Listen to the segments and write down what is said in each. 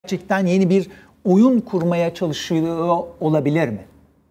gerçekten yeni bir oyun kurmaya çalışıyor olabilir mi?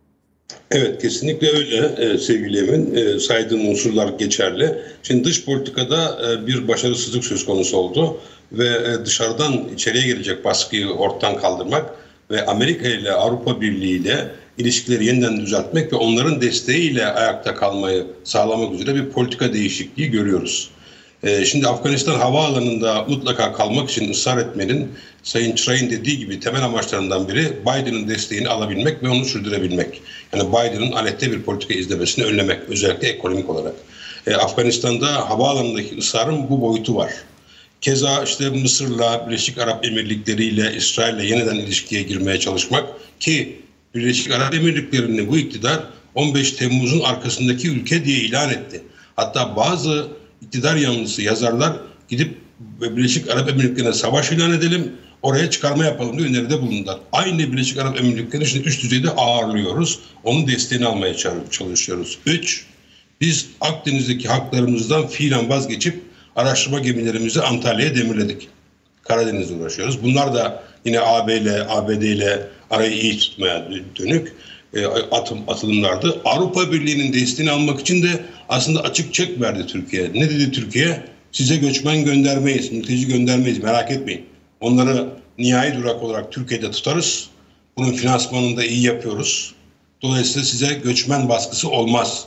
Evet, kesinlikle öyle sevgili Emin. Saydığın unsurlar geçerli. Şimdi dış politikada bir başarısızlık söz konusu oldu ve dışarıdan içeriye gelecek baskıyı ortadan kaldırmak ve Amerika ile Avrupa Birliği ile ilişkileri yeniden düzeltmek ve onların desteğiyle ayakta kalmayı sağlamak üzere bir politika değişikliği görüyoruz. Şimdi Afganistan havaalanında mutlaka kalmak için ısrar etmenin Sayın Çıray'ın dediği gibi temel amaçlarından biri Biden'ın desteğini alabilmek ve onu sürdürebilmek. Yani Biden'ın aleyhte bir politika izlemesini önlemek, özellikle ekonomik olarak. Afganistan'da havaalanındaki ısrarın bu boyutu var. Keza işte Mısır'la, Birleşik Arap Emirlikleri ile İsrail'le yeniden ilişkiye girmeye çalışmak ki Birleşik Arap Emirlikleri'ni bu iktidar 15 Temmuz'un arkasındaki ülke diye ilan etti. Hatta bazı iktidar yanlısı yazarlar gidip Birleşik Arap Emirlikleri'ne savaş ilan edelim, oraya çıkarma yapalım diye öneride bulundular. Aynı Birleşik Arap Emirlikleri'ni şimdi üst düzeyde ağırlıyoruz. Onun desteğini almaya çalışıyoruz. 3. Biz Akdeniz'deki haklarımızdan fiilen vazgeçip araştırma gemilerimizi Antalya'ya demirledik. Karadeniz'de uğraşıyoruz. Bunlar da yine ABD ile arayı iyi tutmaya dönük atılımlardı. Avrupa Birliği'nin desteğini almak için de aslında açık çek verdi Türkiye. Ne dedi Türkiye? Size göçmen göndermeyiz, mülteci göndermeyiz, merak etmeyin. Onları nihai durak olarak Türkiye'de tutarız. Bunun finansmanını da iyi yapıyoruz. Dolayısıyla size göçmen baskısı olmaz.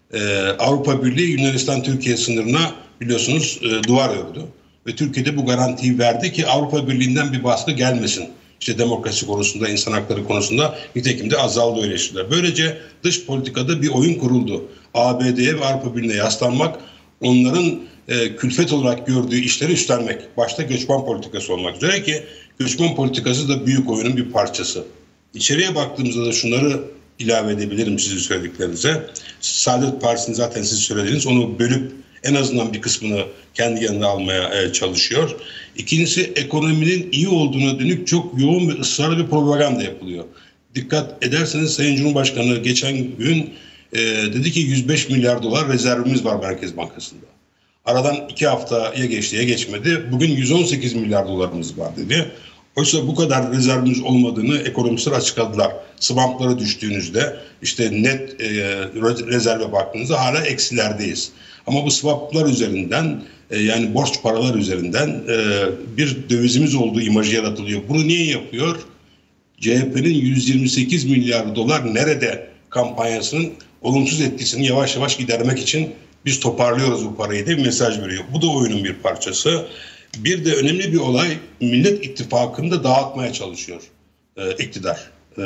Avrupa Birliği Yunanistan-Türkiye sınırına biliyorsunuz duvar ördü. Ve Türkiye'de bu garantiyi verdi ki Avrupa Birliği'nden bir baskı gelmesin. İşte demokrasi konusunda, insan hakları konusunda nitekim de azaldı öyle şeyler. Böylece dış politikada bir oyun kuruldu. ABD'ye ve Avrupa Birliği'ne yaslanmak, onların külfet olarak gördüğü işleri üstlenmek. Başta göçmen politikası olmak üzere ki göçmen politikası da büyük oyunun bir parçası. İçeriye baktığımızda da şunları ilave edebilirim sizin söylediklerinize. Saadet Partisi'ni zaten siz söylediniz. Onu bölüp en azından bir kısmını kendi yanına almaya çalışıyor. İkincisi ekonominin iyi olduğuna dönük çok yoğun ve ısrarlı bir propaganda yapılıyor. Dikkat ederseniz Sayın Cumhurbaşkanı geçen gün dedi ki 105 milyar dolar rezervimiz var Merkez Bankası'nda. Aradan 2 haftaya geçti ya geçmedi. Bugün 118 milyar dolarımız var dedi. Oysa bu kadar rezervimiz olmadığını ekonomistler açıkladılar. Swamp'lara düştüğünüzde işte net rezerve baktığınızda hala eksilerdeyiz. Ama bu swaplar üzerinden yani borç paralar üzerinden bir dövizimiz olduğu imajı yaratılıyor. Bunu niye yapıyor? CHP'nin 128 milyar dolar nerede kampanyasının olumsuz etkisini yavaş yavaş gidermek için biz toparlıyoruz bu parayı diye bir mesaj veriyor. Bu da oyunun bir parçası. Bir de önemli bir olay, Millet İttifakı'nı da dağıtmaya çalışıyor iktidar.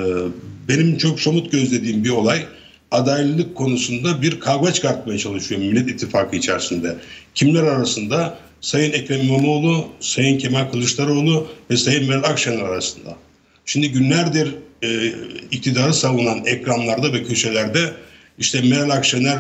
Benim çok somut gözlediğim bir olay, adaylık konusunda bir kavga çıkartmaya çalışıyor Millet İttifakı içerisinde. Kimler arasında? Sayın Ekrem İmamoğlu, Sayın Kemal Kılıçdaroğlu ve Sayın Meral Akşener arasında. Şimdi günlerdir iktidarı savunan ekranlarda ve köşelerde işte Meral Akşener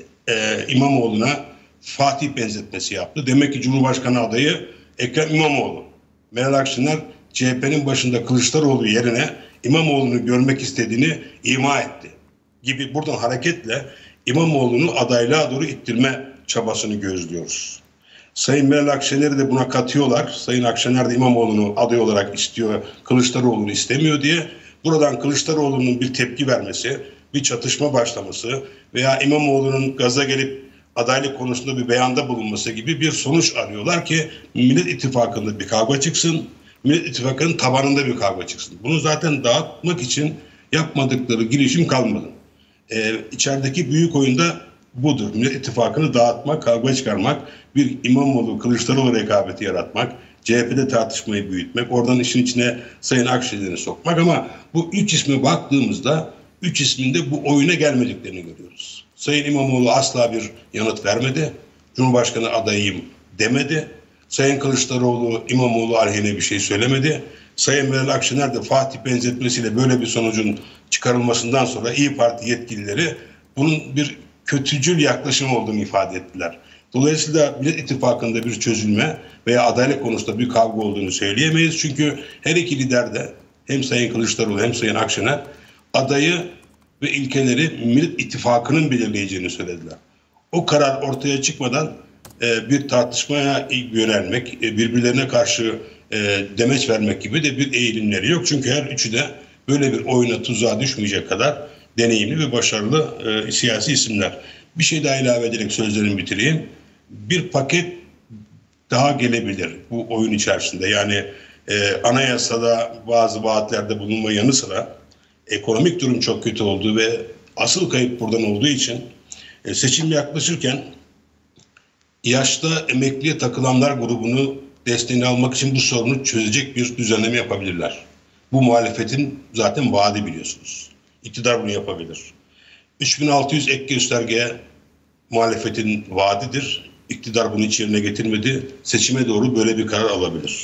İmamoğlu'na Fatih benzetmesi yaptı. Demek ki Cumhurbaşkanı adayı Ekrem İmamoğlu. Meral Akşener CHP'nin başında Kılıçdaroğlu yerine İmamoğlu'nu görmek istediğini ima etti. Gibi buradan hareketle İmamoğlu'nu adaylığa doğru ittirme çabasını gözlüyoruz. Sayın Meral Akşener'i de buna katıyorlar. Sayın Akşener de İmamoğlu'nu aday olarak istiyor, Kılıçdaroğlu'nu istemiyor diye. Buradan Kılıçdaroğlu'nun bir tepki vermesi, bir çatışma başlaması veya İmamoğlu'nun gaza gelip adaylık konusunda bir beyanda bulunması gibi bir sonuç arıyorlar ki Millet İttifakı'nda bir kavga çıksın, Millet İttifakı'nın tabanında bir kavga çıksın. Bunu zaten dağıtmak için yapmadıkları girişim kalmadı. İçerideki büyük oyunda budur. Millet İttifakı'nı dağıtmak, kavga çıkarmak, bir İmamoğlu, Kılıçdaroğlu rekabeti yaratmak, CHP'de tartışmayı büyütmek, oradan işin içine Sayın Akşener'i sokmak ama bu 3 isme baktığımızda 3 ismin de bu oyuna gelmediklerini görüyoruz. Sayın İmamoğlu asla bir yanıt vermedi. Cumhurbaşkanı adayıyım demedi. Sayın Kılıçdaroğlu İmamoğlu aleyhine bir şey söylemedi. Sayın Meral Akşener de Fatih benzetmesiyle böyle bir sonucun çıkarılmasından sonra İYİ Parti yetkilileri bunun bir kötücül yaklaşım olduğunu ifade ettiler. Dolayısıyla Millet İttifakı'nda bir çözülme veya adaylık konusunda bir kavga olduğunu söyleyemeyiz. Çünkü her iki lider de hem Sayın Kılıçdaroğlu hem Sayın Akşener adayı ve ilkeleri Millet İttifakı'nın belirleyeceğini söylediler. O karar ortaya çıkmadan bir tartışmaya yönelmek, birbirlerine karşı demeç vermek gibi de bir eğilimleri yok. Çünkü her üçü de böyle bir oyuna, tuzağa düşmeyecek kadar deneyimli ve başarılı siyasi isimler. Bir şey daha ilave ederek sözlerimi bitireyim. Bir paket daha gelebilir bu oyun içerisinde. Yani anayasada bazı vaatlerde bulunma yanı sıra ekonomik durum çok kötü olduğu ve asıl kayıp buradan olduğu için seçim yaklaşırken yaşta emekliye takılanlar grubunu desteğini almak için bu sorunu çözecek bir düzenleme yapabilirler. Bu muhalefetin zaten vaadi, biliyorsunuz. İktidar bunu yapabilir. 3600 ek gösterge muhalefetin vaadidir. İktidar bunu hiç yerine getirmedi. Seçime doğru böyle bir karar alabilir.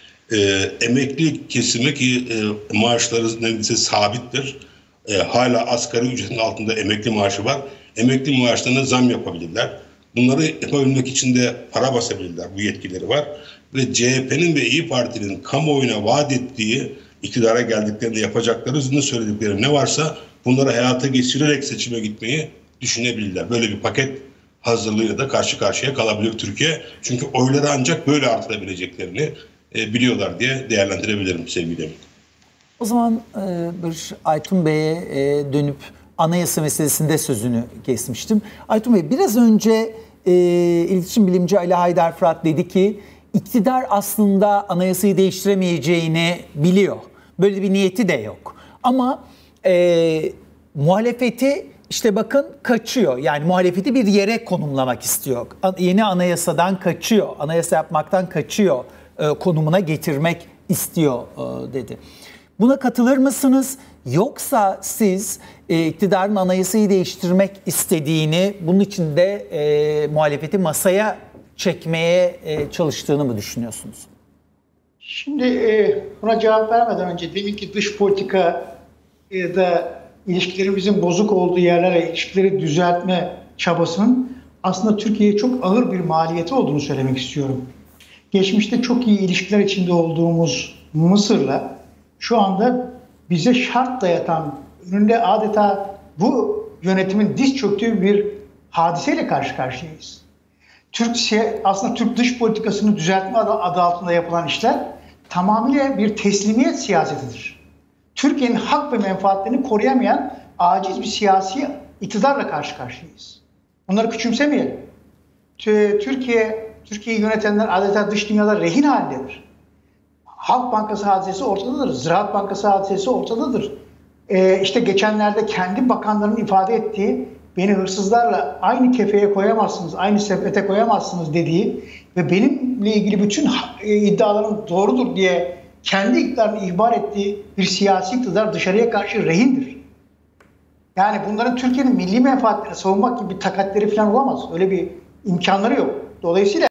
Emekli kesimi ki maaşları neredeyse sabittir. Hala asgari ücretin altında emekli maaşı var. Emekli maaşlarına zam yapabilirler. Bunları yapabilmek için de para basabilirler. Bu yetkileri var. Ve CHP'nin ve İYİ Parti'nin kamuoyuna vaat ettiği, iktidara geldiklerinde yapacakları üzerinde söyledikleri ne varsa bunları hayata geçirerek seçime gitmeyi düşünebilirler. Böyle bir paket hazırlığıyla da karşı karşıya kalabilir Türkiye. Çünkü oyları ancak böyle artırabileceklerini biliyorlar diye değerlendirebilirim sevgili. O zaman bir Aytun Bey'e dönüp anayasa meselesinde sözünü kesmiştim. Aytun Bey, biraz önce iletişim bilimci Ali Haydar Fırat dedi ki iktidar aslında anayasayı değiştiremeyeceğini biliyor. Böyle bir niyeti de yok. Ama muhalefeti işte bakın kaçıyor. Yani muhalefeti bir yere konumlamak istiyor. Yeni anayasadan kaçıyor. Anayasa yapmaktan kaçıyor. Konumuna getirmek istiyor dedi. Buna katılır mısınız? Yoksa siz iktidarın anayasayı değiştirmek istediğini, bunun için de muhalefeti masaya çekmeye çalıştığını mı düşünüyorsunuz? Şimdi buna cevap vermeden önce deminki dış politika da ilişkilerimizin bozuk olduğu yerlere ilişkileri düzeltme çabasının aslında Türkiye'ye çok ağır bir maliyeti olduğunu söylemek istiyorum. Geçmişte çok iyi ilişkiler içinde olduğumuz Mısır'la şu anda bize şart dayatan, önünde adeta bu yönetimin diz çöktüğü bir hadiseyle karşı karşıyayız. Aslında Türk dış politikasını düzeltme adı altında yapılan işler tamamıyla bir teslimiyet siyasetidir. Türkiye'nin hak ve menfaatlerini koruyamayan aciz bir siyasi iktidarla karşı karşıyayız. Bunları küçümsemeyelim. Türkiye'yi yönetenler adeta dış dünyada rehin halindedir. Halk Bankası hadisesi ortadadır. Ziraat Bankası hadisesi ortadadır. İşte geçenlerde kendi bakanlarının ifade ettiği, beni hırsızlarla aynı kefeye koyamazsınız, aynı sepete koyamazsınız dediği ve benimle ilgili bütün iddialarım doğrudur diye kendi iktidarını ihbar ettiği bir siyasi iktidar dışarıya karşı rehindir. Yani bunların Türkiye'nin milli menfaatlerini savunmak gibi bir takatleri falan olamaz. Öyle bir imkanları yok. Dolayısıyla